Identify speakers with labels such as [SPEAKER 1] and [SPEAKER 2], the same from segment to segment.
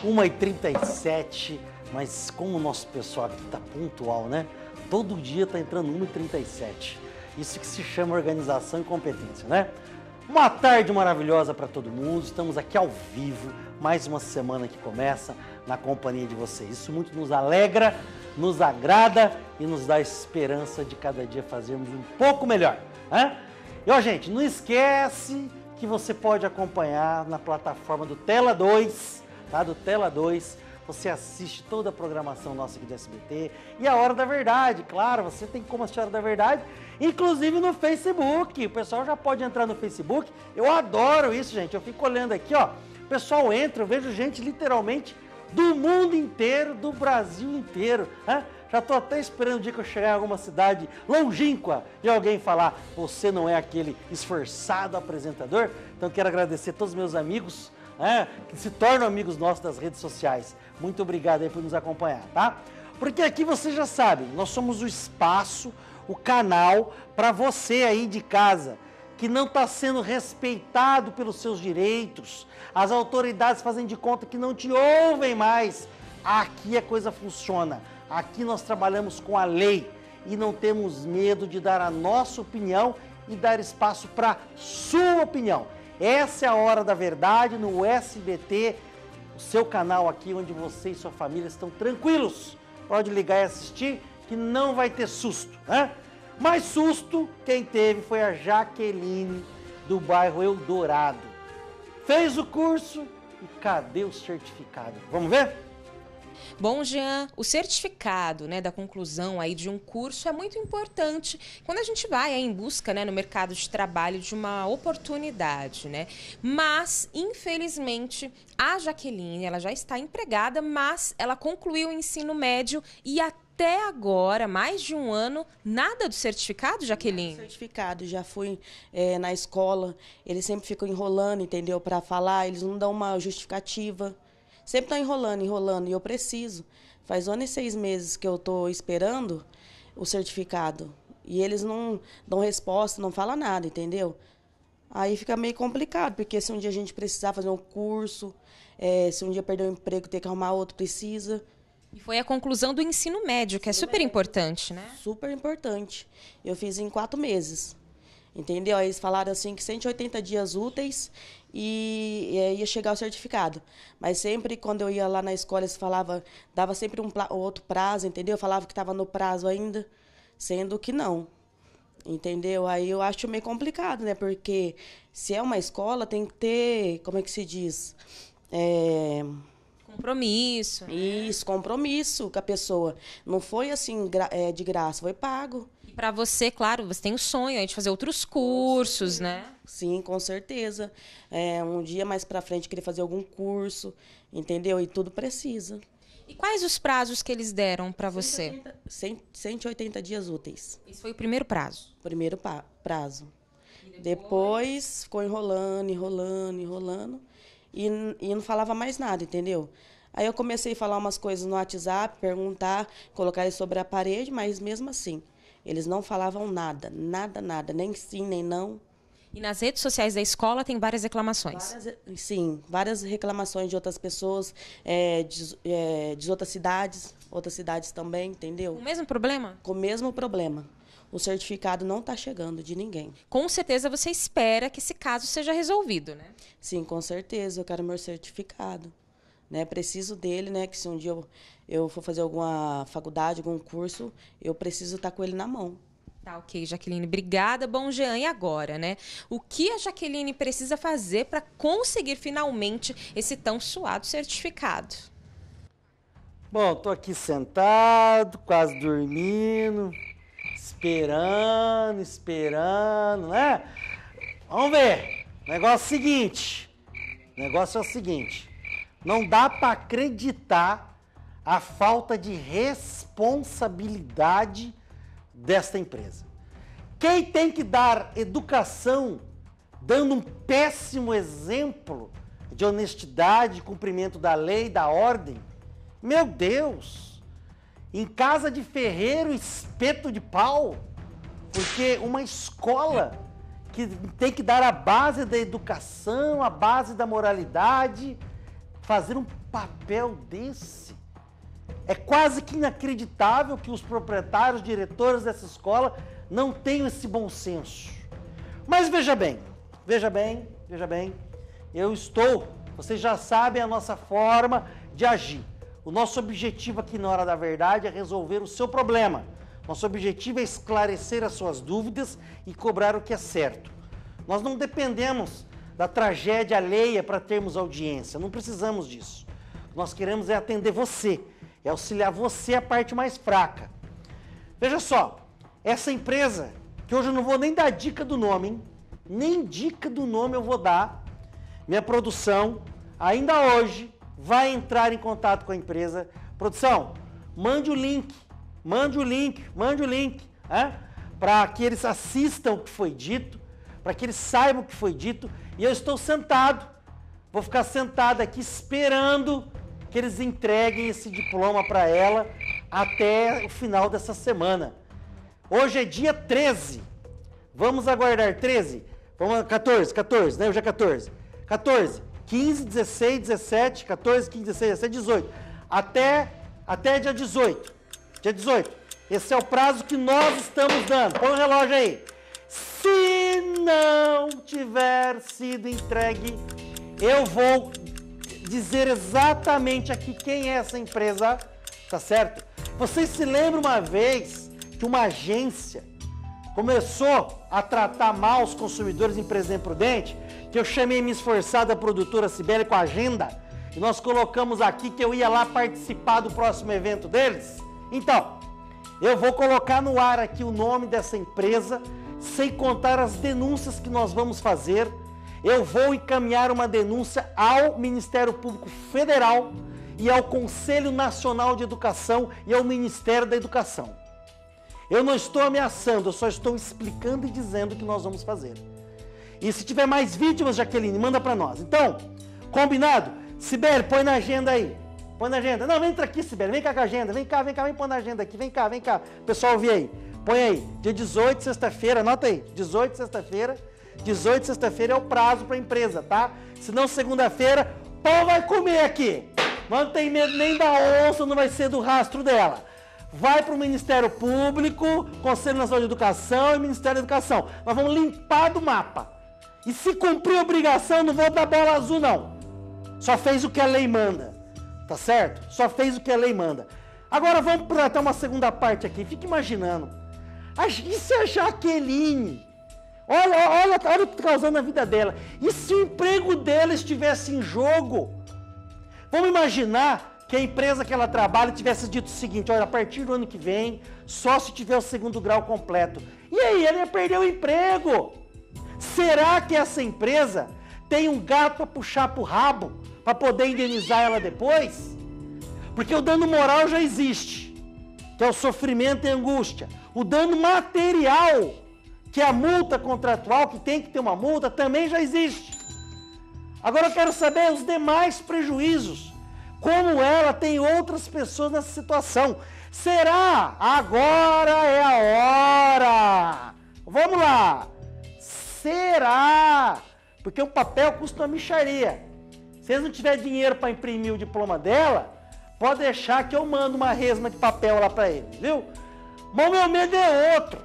[SPEAKER 1] 1h37, mas como o nosso pessoal aqui tá pontual, né? Todo dia tá entrando 1h37. Isso que se chama organização e competência, né? Uma tarde maravilhosa para todo mundo, estamos aqui ao vivo, mais uma semana que começa na companhia de vocês. Isso muito nos alegra, nos agrada e nos dá esperança de cada dia fazermos um pouco melhor, né? E ó, gente, não esquece que você pode acompanhar na plataforma do Tela 2, tá? Do Tela 2, você assiste toda a programação nossa aqui do SBT e a Hora da Verdade, claro, você tem como assistir a Hora da Verdade, inclusive no Facebook. O pessoal já pode entrar no Facebook, eu adoro isso, gente, eu fico olhando aqui, ó, o pessoal entra, eu vejo gente literalmente do mundo inteiro, do Brasil inteiro, né? Já estou até esperando o dia que eu chegar em alguma cidade longínqua e alguém falar, você não é aquele esforçado apresentador. Então quero agradecer a todos os meus amigos, né, que se tornam amigos nossos das redes sociais. Muito obrigado aí por nos acompanhar, tá? Porque aqui você já sabe, nós somos o espaço, o canal para você aí de casa que não está sendo respeitado pelos seus direitos. As autoridades fazem de conta que não te ouvem mais. Aqui a coisa funciona. Aqui nós trabalhamos com a lei e não temos medo de dar a nossa opinião e dar espaço para sua opinião. Essa é a Hora da Verdade no SBT, o seu canal aqui onde você e sua família estão tranquilos. Pode ligar e assistir que não vai ter susto, né? Mais susto quem teve foi a Jaqueline do bairro Eldorado. Fez o curso e cadê o certificado? Vamos ver?
[SPEAKER 2] Bom, Jean, o certificado, né, da conclusão aí de um curso é muito importante quando a gente vai aí em busca, né, no mercado de trabalho de uma oportunidade, né? Mas, infelizmente, a Jaqueline, ela já está empregada, mas ela concluiu o ensino médio e até agora, mais de um ano, nada do certificado, Jaqueline?
[SPEAKER 3] Certificado, já fui na escola, eles sempre ficam enrolando, entendeu, para falar, eles não dão uma justificativa. Sempre estão enrolando, e eu preciso. Faz 1 ano e 6 meses que eu estou esperando o certificado. E eles não dão resposta, não falam nada, entendeu? Aí fica meio complicado, porque se um dia a gente precisar fazer um curso, se um dia perder o emprego, ter que arrumar outro, precisa.
[SPEAKER 2] E foi a conclusão do ensino médio, que é super importante, né?
[SPEAKER 3] Super importante. Eu fiz em 4 meses. Entendeu? Aí eles falaram assim que 180 dias úteis e ia chegar o certificado. Mas sempre quando eu ia lá na escola, eles falavam, dava sempre outro prazo, entendeu? Falava que estava no prazo ainda, sendo que não. Entendeu? Aí eu acho meio complicado, né? Porque se é uma escola, tem que ter, como é que se diz?
[SPEAKER 2] Compromisso. Né?
[SPEAKER 3] Isso, compromisso com a pessoa. Não foi assim de graça, foi pago.
[SPEAKER 2] Para você, claro, você tem o sonho aí de fazer outros cursos, né?
[SPEAKER 3] Sim, com certeza. Um dia mais para frente querer fazer algum curso, entendeu? E tudo precisa.
[SPEAKER 2] E quais os prazos que eles deram para você?
[SPEAKER 3] 180 dias úteis.
[SPEAKER 2] Esse foi o primeiro prazo?
[SPEAKER 3] Primeiro prazo. Depois ficou enrolando e não falava mais nada, entendeu? Aí eu comecei a falar umas coisas no WhatsApp, perguntar, colocar eles sobre a parede, mas mesmo assim, eles não falavam nada, nem sim, nem não.
[SPEAKER 2] E nas redes sociais da escola tem várias reclamações?
[SPEAKER 3] Várias reclamações de outras pessoas, de outras cidades também, entendeu?
[SPEAKER 2] Com o mesmo problema?
[SPEAKER 3] Com o mesmo problema. O certificado não está chegando de ninguém.
[SPEAKER 2] Com certeza você espera que esse caso seja resolvido, né?
[SPEAKER 3] Sim, com certeza, eu quero meu certificado. Né, preciso dele, né, que se um dia eu for fazer alguma faculdade, algum curso, eu preciso estar com ele na mão.
[SPEAKER 2] Tá, ok, Jaqueline, obrigada. Bom, Jean, e agora, né? O que a Jaqueline precisa fazer para conseguir finalmente esse tão suado certificado?
[SPEAKER 1] Bom, tô aqui sentado, quase dormindo, esperando, né? Vamos ver. O negócio é o seguinte. Não dá para acreditar a falta de responsabilidade desta empresa. Quem tem que dar educação, dando um péssimo exemplo de honestidade, cumprimento da lei, da ordem, meu Deus, em casa de ferreiro, espeto de pau, porque uma escola que tem que dar a base da educação, a base da moralidade, fazer um papel desse? É quase que inacreditável que os proprietários, diretores dessa escola não tenham esse bom senso. Mas veja bem, vocês já sabem a nossa forma de agir. O nosso objetivo aqui na Hora da Verdade é resolver o seu problema. Nosso objetivo é esclarecer as suas dúvidas e cobrar o que é certo. Nós não dependemos da tragédia alheia para termos audiência, não precisamos disso. O que nós queremos é atender você, é auxiliar você a parte mais fraca. Veja só, essa empresa, que hoje eu não vou nem dar dica do nome, hein? Nem dica do nome eu vou dar. Minha produção, ainda hoje, vai entrar em contato com a empresa. Produção, mande o link, para que eles assistam o que foi dito, para que eles saibam o que foi dito. E eu estou sentado, vou ficar sentado aqui esperando que eles entreguem esse diploma para ela até o final dessa semana. Hoje é dia 13. Vamos aguardar 13? Vamos 14, né? Hoje é 14. 14, 15, 16, 17, 14, 15, 16, 17, 18. Até dia 18. Dia 18. Esse é o prazo que nós estamos dando. Põe o relógio aí. Se não tiver sido entregue, eu vou dizer exatamente aqui quem é essa empresa, tá certo? Vocês se lembram uma vez que uma agência começou a tratar mal os consumidores em empresa imprudente, que eu chamei minha esforçada produtora Cibele com a agenda, e nós colocamos aqui que eu ia lá participar do próximo evento deles? Então, eu vou colocar no ar aqui o nome dessa empresa, sem contar as denúncias que nós vamos fazer. Eu vou encaminhar uma denúncia ao Ministério Público Federal e ao Conselho Nacional de Educação e ao Ministério da Educação. Eu não estou ameaçando, eu só estou explicando e dizendo o que nós vamos fazer. E se tiver mais vítimas, Jaqueline, manda para nós. Então, combinado? Sibeli, põe na agenda aí. Põe na agenda. Não, entra aqui, Sibeli, vem cá com a agenda. Vem cá, vem pôr na agenda aqui. Vem cá. Pessoal, ouvi aí. Põe aí. Dia 18, sexta-feira, anota aí. 18, sexta-feira. 18, sexta-feira é o prazo para a empresa, tá? Senão, segunda-feira, pau vai comer aqui. Não tem medo nem da onça, não vai ser do rastro dela. Vai para o Ministério Público, Conselho Nacional de Educação e Ministério da Educação. Nós vamos limpar do mapa. E se cumprir a obrigação, não vou dar bola azul, não. Só fez o que a lei manda. Tá certo? Só fez o que a lei manda. Agora vamos para até uma segunda parte aqui. Fica imaginando. E se a Jaqueline... Olha o que está causando na vida dela. E se o emprego dela estivesse em jogo? Vamos imaginar que a empresa que ela trabalha tivesse dito o seguinte: olha, a partir do ano que vem, só se tiver o 2º grau completo. E aí, ela ia perder o emprego. Será que essa empresa tem um gato para puxar pro rabo para poder indenizar ela depois? Porque o dano moral já existe, que é o sofrimento e a angústia. O dano material, que é a multa contratual, que tem que ter uma multa, também já existe. Agora eu quero saber os demais prejuízos. Como ela tem outras pessoas nessa situação. Será? Agora é a hora. Vamos lá. Será? Porque o papel custa uma mixaria. Se eles não tiverem dinheiro para imprimir o diploma dela, pode deixar que eu mando uma resma de papel lá para eles, viu? Mas o meu medo é outro.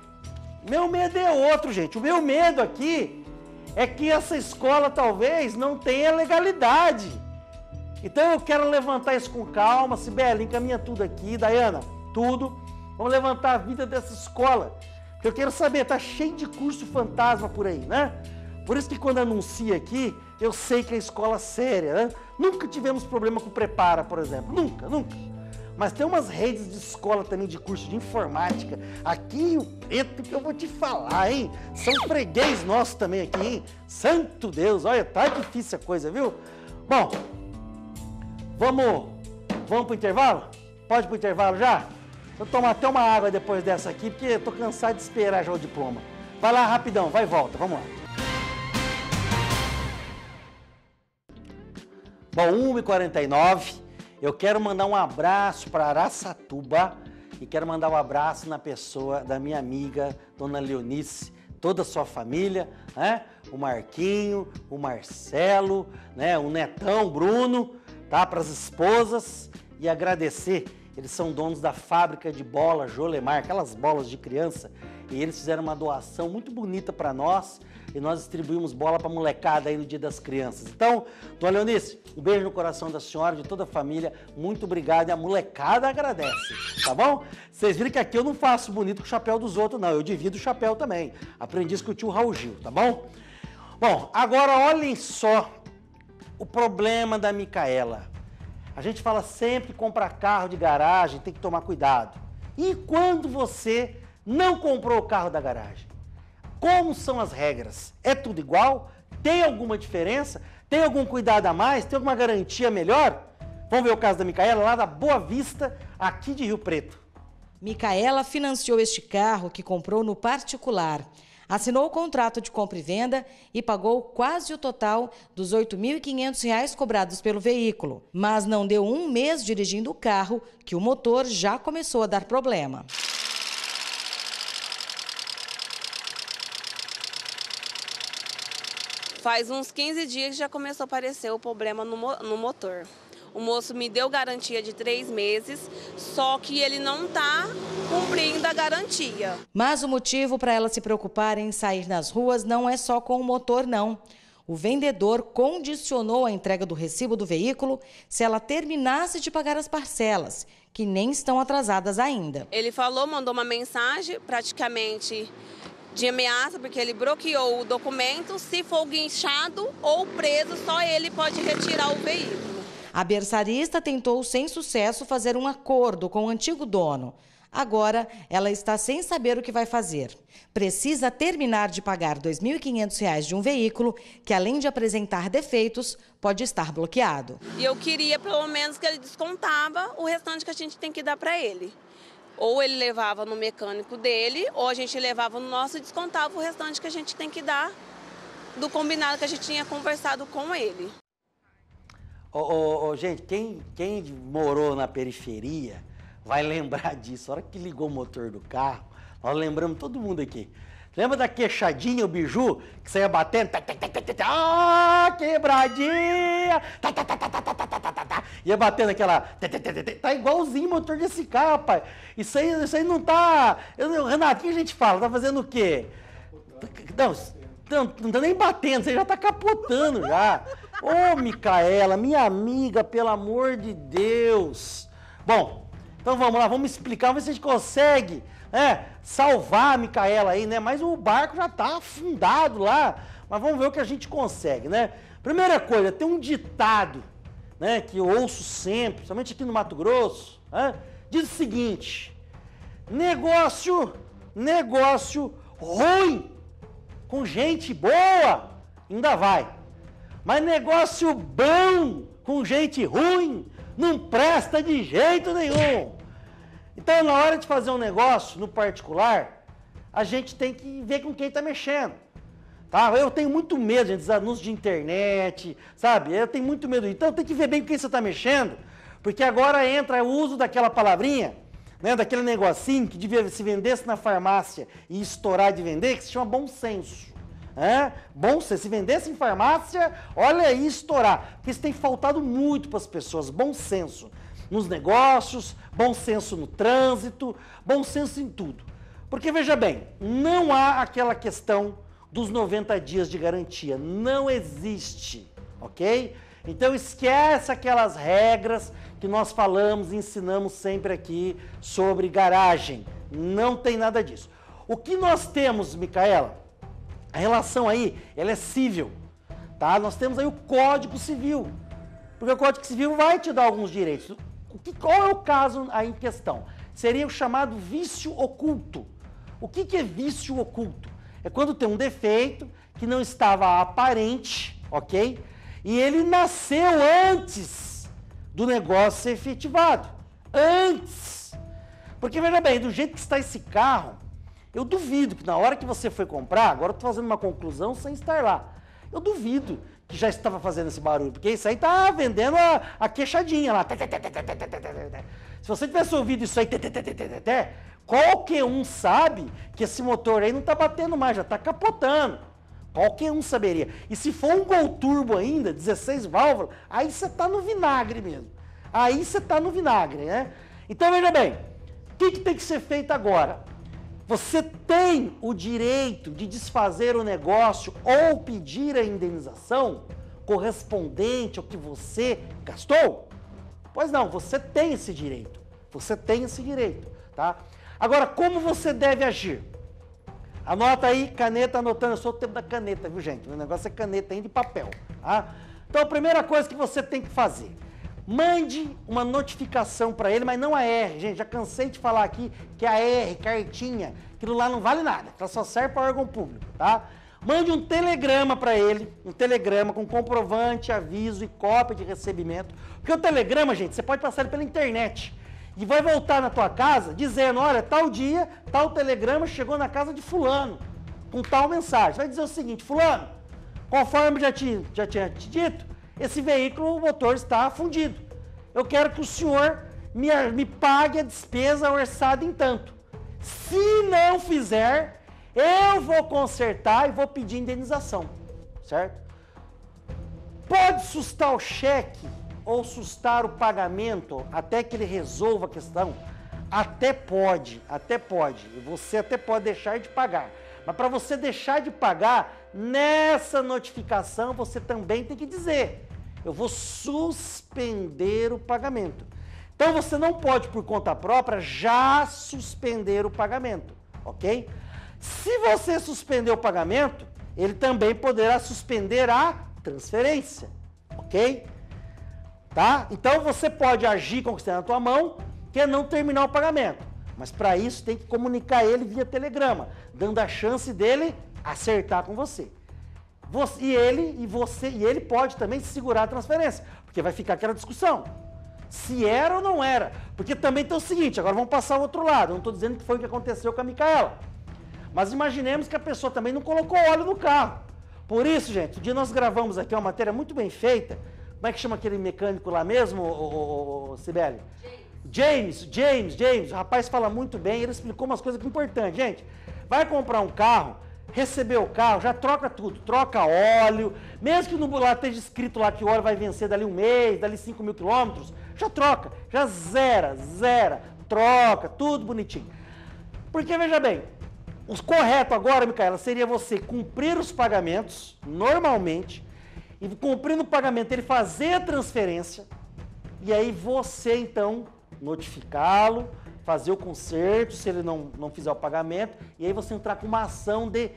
[SPEAKER 1] Gente. O meu medo aqui é que essa escola talvez não tenha legalidade. Então eu quero levantar isso com calma. Sibeli, encaminha tudo aqui. Dayana, tudo. Vamos levantar a vida dessa escola. Porque eu quero saber, tá cheio de curso fantasma por aí, né? Por isso que quando anuncia aqui, eu sei que é escola séria, né? Nunca tivemos problema com Prepara, por exemplo. Nunca. Mas tem umas redes de escola também, de curso de informática. Aqui o preto que eu vou te falar, hein? São freguês nossos também aqui, hein? Santo Deus, olha, tá difícil a coisa, viu? Bom, vamos pro intervalo? Pode ir pro intervalo já? Vou tomar até uma água depois dessa aqui, porque eu tô cansado de esperar já o diploma. Vai lá rapidão, vai e volta, vamos lá. Bom, 1h49, eu quero mandar um abraço para Araçatuba e quero mandar um abraço na pessoa da minha amiga, Dona Leonice, toda a sua família, né? O Marquinho, o Marcelo, né? O Netão, Bruno, tá? Para as esposas e agradecer. Eles são donos da fábrica de bola Jolemar, aquelas bolas de criança, e eles fizeram uma doação muito bonita para nós e nós distribuímos bola para molecada aí no Dia das Crianças. Então, dona Leonice, um beijo no coração da senhora, de toda a família, muito obrigado, e a molecada agradece, tá bom? Vocês viram que aqui eu não faço bonito com o chapéu dos outros, não, eu divido o chapéu também. Aprendi isso com o tio Raul Gil, tá bom? Bom, agora olhem só o problema da Micaela. A gente fala sempre que comprar carro de garagem tem que tomar cuidado. E quando você não comprou o carro da garagem? Como são as regras? É tudo igual? Tem alguma diferença? Tem algum cuidado a mais? Tem alguma garantia melhor? Vamos ver o caso da Micaela, lá da Boa Vista, aqui de Rio Preto.
[SPEAKER 4] Micaela financiou este carro que comprou no particular. Assinou o contrato de compra e venda e pagou quase o total dos R$ 8.500 cobrados pelo veículo. Mas não deu um mês dirigindo o carro que o motor já começou a dar problema.
[SPEAKER 5] Faz uns 15 dias que já começou a aparecer o problema no motor. O moço me deu garantia de 3 meses, só que ele não está cumprindo a garantia.
[SPEAKER 4] Mas o motivo para ela se preocupar em sair nas ruas não é só com o motor, não. O vendedor condicionou a entrega do recibo do veículo se ela terminasse de pagar as parcelas, que nem estão atrasadas ainda.
[SPEAKER 5] Ele falou, mandou uma mensagem praticamente de ameaça, porque ele bloqueou o documento. Se for guinchado ou preso, só ele pode retirar o veículo.
[SPEAKER 4] A berçarista tentou sem sucesso fazer um acordo com o antigo dono. Agora, ela está sem saber o que vai fazer. Precisa terminar de pagar R$ 2.500 de um veículo que, além de apresentar defeitos, pode estar bloqueado.
[SPEAKER 5] E eu queria, pelo menos, que ele descontava o restante que a gente tem que dar para ele. Ou ele levava no mecânico dele, ou a gente levava no nosso e descontava o restante que a gente tem que dar do combinado que a gente tinha conversado com ele.
[SPEAKER 1] Gente, quem morou na periferia vai lembrar disso. A hora que ligou o motor do carro, nós lembramos todo mundo aqui. Lembra da queixadinha, o biju, que você ia batendo? Ah, quebradinha! Ia batendo aquela... Tá igualzinho o motor desse carro, rapaz. Isso aí não tá... Renato, o que a gente fala? Tá fazendo o quê? Não tá nem batendo, você já tá capotando já. Ô, Micaela, minha amiga, pelo amor de Deus. Bom, então vamos lá, vamos explicar, vamos ver se a gente consegue salvar a Micaela aí, né? Mas o barco já tá afundado lá, mas vamos ver o que a gente consegue, né? Primeira coisa, tem um ditado, né, que eu ouço sempre, principalmente aqui no Mato Grosso, né? Diz o seguinte: negócio ruim com gente boa ainda vai. Mas negócio bom com gente ruim não presta de jeito nenhum. Então, na hora de fazer um negócio no particular, a gente tem que ver com quem está mexendo. Tá? Eu tenho muito medo, gente, dos anúncios de internet, sabe? Eu tenho muito medo. Então, tem que ver bem com quem você está mexendo, porque agora entra o uso daquela palavrinha, né, daquele negocinho que devia se vendesse na farmácia e estourar de vender, que se chama bom senso. Bom, se vendesse em farmácia, olha aí, estourar. Porque isso tem faltado muito para as pessoas, bom senso nos negócios, bom senso no trânsito, bom senso em tudo. Porque, veja bem, não há aquela questão dos 90 dias de garantia, não existe, ok? Então esquece aquelas regras que nós falamos e ensinamos sempre aqui sobre garagem, não tem nada disso. O que nós temos, Micaela? A relação aí, ela é civil, tá? Nós temos aí o Código Civil, porque o Código Civil vai te dar alguns direitos. Qual é o caso aí em questão? Seria o chamado vício oculto. O que é vício oculto? É quando tem um defeito que não estava aparente, ok? E ele nasceu antes do negócio ser efetivado. Antes. Porque, veja bem, do jeito que está esse carro, eu duvido que na hora que você foi comprar, agora eu estou fazendo uma conclusão sem estar lá, eu duvido que já estava fazendo esse barulho, porque isso aí está vendendo a queixadinha lá. Se você tivesse ouvido isso aí, qualquer um sabe que esse motor aí não está batendo mais, já está capotando. Qualquer um saberia. E se for um Gol Turbo ainda, 16 válvulas, aí você tá no vinagre mesmo. Aí você tá no vinagre, né? Então, veja bem, o que tem que ser feito agora? Você tem o direito de desfazer o negócio ou pedir a indenização correspondente ao que você gastou? Pois não, você tem esse direito. Você tem esse direito, tá? Agora, como você deve agir? Anota aí, caneta, anotando. Eu sou o tempo da caneta, viu, gente? O negócio é caneta ainda de papel, tá? Então, a primeira coisa que você tem que fazer, mande uma notificação para ele, mas não a R, gente. Já cansei de falar aqui que a R, cartinha, aquilo lá não vale nada. Ela só serve para órgão público, tá? Mande um telegrama para ele, um telegrama com comprovante, aviso e cópia de recebimento. Porque o telegrama, gente, você pode passar ele pela internet. E vai voltar na tua casa dizendo, olha, tal dia, tal telegrama chegou na casa de fulano, com tal mensagem. Vai dizer o seguinte, fulano, conforme já tinha te dito, esse veículo, o motor está fundido. Eu quero que o senhor me pague a despesa orçada em tanto. Se não fizer, eu vou consertar e vou pedir indenização, certo? Pode sustar o cheque ou sustar o pagamento até que ele resolva a questão? Até pode. Você até pode deixar de pagar. Mas para você deixar de pagar, nessa notificação você também tem que dizer, eu vou suspender o pagamento. Então você não pode, por conta própria, já suspender o pagamento, ok? Se você suspender o pagamento, ele também poderá suspender a transferência, ok? Tá? Então você pode agir com o que está na tua mão, que é não terminar o pagamento. Mas para isso tem que comunicar ele via telegrama, dando a chance dele acertar com você. E ele pode também segurar a transferência, porque vai ficar aquela discussão. Se era ou não era. Porque também tem o seguinte, agora vamos passar ao outro lado. Eu não estou dizendo que foi o que aconteceu com a Micaela. Mas imaginemos que a pessoa também não colocou óleo no carro. Por isso, gente, o dia nós gravamos aqui uma matéria muito bem feita. Como é que chama aquele mecânico lá mesmo, Cibele? James. O rapaz fala muito bem, ele explicou umas coisas importantes. Gente, vai comprar um carro, recebeu o carro, já troca tudo, troca óleo, mesmo que lá esteja escrito lá que o óleo vai vencer dali um mês, dali 5.000 quilômetros, já troca, já zera, troca, tudo bonitinho. Porque, veja bem, o correto agora, Micaela, seria você cumprir os pagamentos, normalmente, e cumprindo o pagamento, ele fazer a transferência, e aí você, então, notificá-lo, fazer o conserto, se ele não fizer o pagamento, e aí você entrar com uma ação de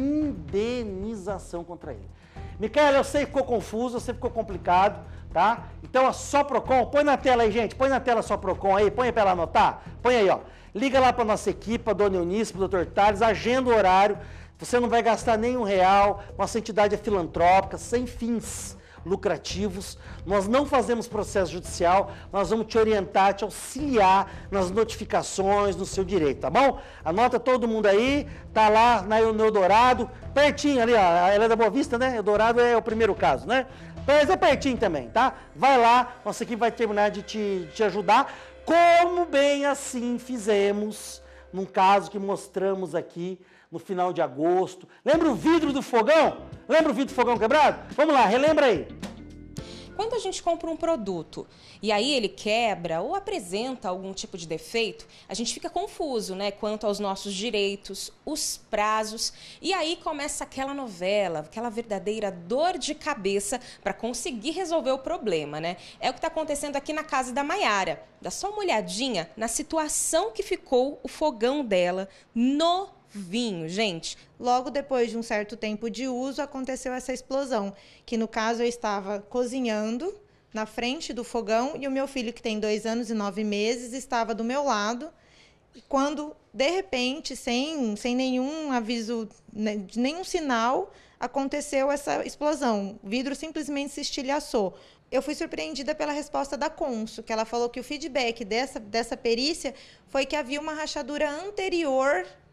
[SPEAKER 1] indenização contra ele. Micaela, eu sei que ficou confuso, eu sei que ficou complicado, tá? Então a Soprocon, põe na tela aí, gente, põe na tela a Soprocon aí, põe para ela anotar, põe aí, ó. Liga lá para nossa equipe, para a Dona Eunice, para o Dr. Tales, agenda o horário, você não vai gastar nenhum real, nossa entidade é filantrópica, sem fins lucrativos, nós não fazemos processo judicial, nós vamos te orientar, te auxiliar nas notificações, no seu direito, tá bom? Anota todo mundo aí, tá lá no Eldorado, pertinho ali, ó, ela é da Boa Vista, né? Eldorado é o primeiro caso, né? Mas é pertinho também, tá? Vai lá, nossa equipe vai terminar de te ajudar, como bem assim fizemos num caso que mostramos aqui no final de agosto. Lembra o vidro do fogão? Lembra o vidro do fogão quebrado? Vamos lá, relembra aí.
[SPEAKER 2] Quando a gente compra um produto e aí ele quebra ou apresenta algum tipo de defeito, a gente fica confuso, né, quanto aos nossos direitos, os prazos, e aí começa aquela novela, aquela verdadeira dor de cabeça para conseguir resolver o problema, né? É o que está acontecendo aqui na casa da Maiara. Dá só uma olhadinha na situação que ficou o fogão dela novinho, gente.
[SPEAKER 6] Logo depois de um certo tempo de uso, aconteceu essa explosão, que no caso eu estava cozinhando na frente do fogão e o meu filho, que tem 2 anos e 9 meses, estava do meu lado, quando, de repente, sem nenhum aviso, de nenhum sinal, aconteceu essa explosão. O vidro simplesmente se estilhaçou. Eu fui surpreendida pela resposta da Consul, que ela falou que o feedback dessa perícia foi que havia uma rachadura anterior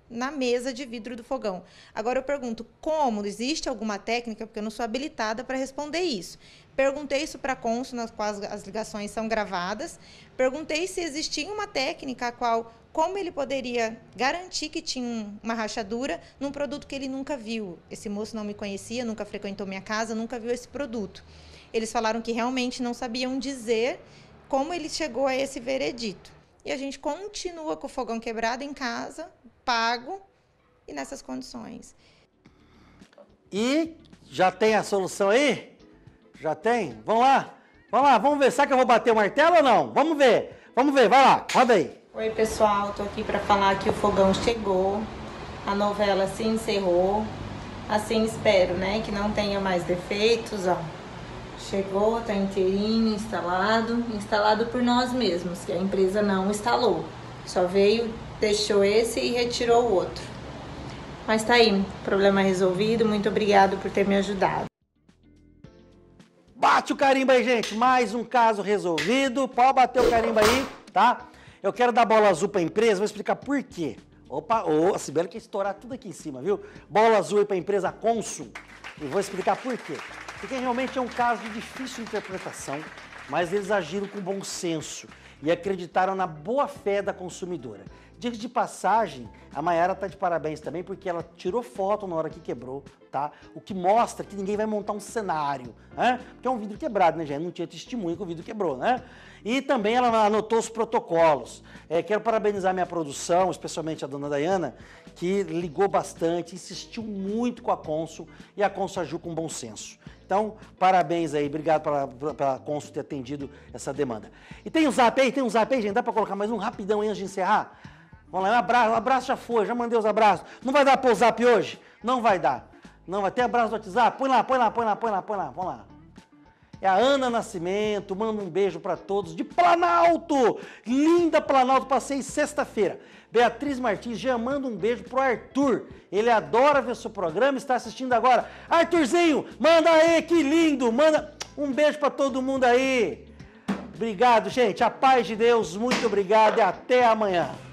[SPEAKER 6] na mesa de vidro do fogão. Agora eu pergunto, como? Existe alguma técnica? Porque eu não sou habilitada para responder isso. Perguntei isso para a cônsul, nas quais as ligações são gravadas. Perguntei se existia uma técnica a qual, como ele poderia garantir que tinha uma rachadura num produto que ele nunca viu. Esse moço não me conhecia, nunca frequentou minha casa, nunca viu esse produto. Eles falaram que realmente não sabiam dizer como ele chegou a esse veredito. E a gente continua com o fogão quebrado em casa, pago e nessas condições.
[SPEAKER 1] E já tem a solução aí? Já tem? Vamos lá, vamos ver. Será que eu vou bater o martelo ou não? Vamos ver, vai lá, roda aí.
[SPEAKER 6] Oi, pessoal, tô aqui para falar que o fogão chegou, a novela se encerrou, assim espero, né, que não tenha mais defeitos, ó. Chegou, tá inteirinho, instalado por nós mesmos, que a empresa não instalou. Só veio, deixou esse e retirou o outro. Mas tá aí, problema resolvido, muito obrigado por ter me ajudado.
[SPEAKER 1] Bate o carimbo aí, gente, mais um caso resolvido, pode bater o carimbo aí, tá? Eu quero dar bola azul pra empresa, vou explicar por quê. Opa, a Sibeli quer estourar tudo aqui em cima, viu? Bola azul aí pra empresa Cônsul, e vou explicar por quê. Porque realmente é um caso de difícil interpretação, mas eles agiram com bom senso e acreditaram na boa fé da consumidora. Diga de passagem, a Mayara tá de parabéns também, porque ela tirou foto na hora que quebrou, tá? O que mostra que ninguém vai montar um cenário, né? Porque é um vidro quebrado, né, gente? Não tinha testemunho que o vidro quebrou, né? E também ela anotou os protocolos. Quero parabenizar minha produção, especialmente a dona Dayana, que ligou bastante, insistiu muito com a Cônsul e a Cônsul agiu com bom senso. Então, parabéns aí, obrigado pela Cônsul ter atendido essa demanda. E tem um zap aí, gente? Dá para colocar mais um rapidão aí antes de encerrar? Vamos lá, um abraço já foi, já mandei os abraços. Não vai dar para o zap hoje? Não vai dar. Não vai ter abraço do WhatsApp? Põe lá. Vamos lá. É a Ana Nascimento, manda um beijo para todos de Planalto. Linda Planalto, passei sexta-feira. Beatriz Martins já manda um beijo pro Arthur. Ele adora ver seu programa, está assistindo agora. Arthurzinho, manda aí, que lindo. Manda um beijo para todo mundo aí. Obrigado, gente. A paz de Deus, muito obrigado e até amanhã.